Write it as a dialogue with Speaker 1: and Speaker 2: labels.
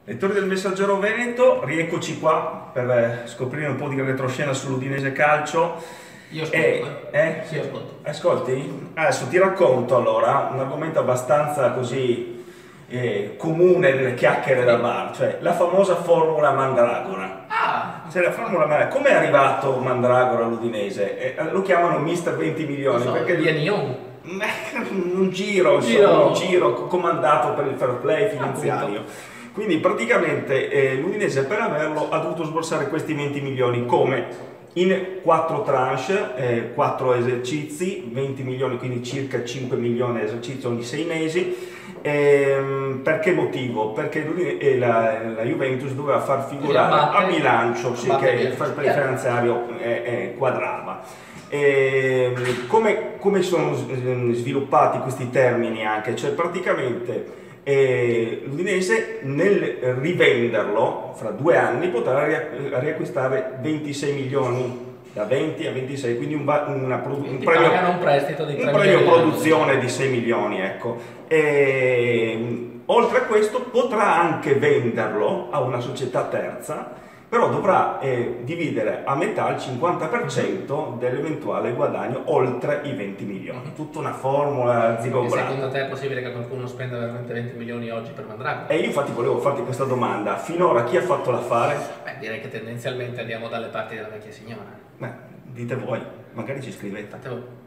Speaker 1: Lettori del Messaggero Veneto, rieccoci qua per scoprire un po' di retroscena sull'Udinese Calcio.
Speaker 2: Io ascolto, Sì, ascolto.
Speaker 1: Ascolti? Adesso ti racconto allora un argomento abbastanza così comune delle chiacchiere da bar, cioè la famosa formula Mandragora. Cioè, la formula Mandragora. Come è arrivato Mandragora all'Udinese? Lo chiamano Mister 20 milioni perché un giro, insomma, un giro comandato per il fair play finanziario. Quindi praticamente l'Udinese per averlo ha dovuto sborsare questi 20 milioni come? In 4 tranche, 4 esercizi, 20 milioni, quindi circa 5 milioni di esercizio ogni 6 mesi. Per che motivo? Perché la Juventus doveva far figurare a bilancio che il fair play finanziario quadrava. Come sono sviluppati questi termini anche? Cioè praticamente l'Udinese nel rivenderlo fra 2 anni potrà riacquistare 26 milioni, da 20 a 26, quindi un premio produzione di 6 milioni, ecco. Oltre a questo potrà anche venderlo a una società terza, però dovrà dividere a metà il 50% dell'eventuale guadagno oltre i 20 milioni. Tutta una formula zigogolata.
Speaker 2: Secondo te è possibile che qualcuno spenda veramente 20 milioni oggi per Mandragora?
Speaker 1: E io infatti volevo farti questa domanda. Finora chi ha fatto l'affare?
Speaker 2: Beh, direi che tendenzialmente andiamo dalle parti della vecchia signora.
Speaker 1: Beh, dite voi, magari ci scrivete.
Speaker 2: Fate voi.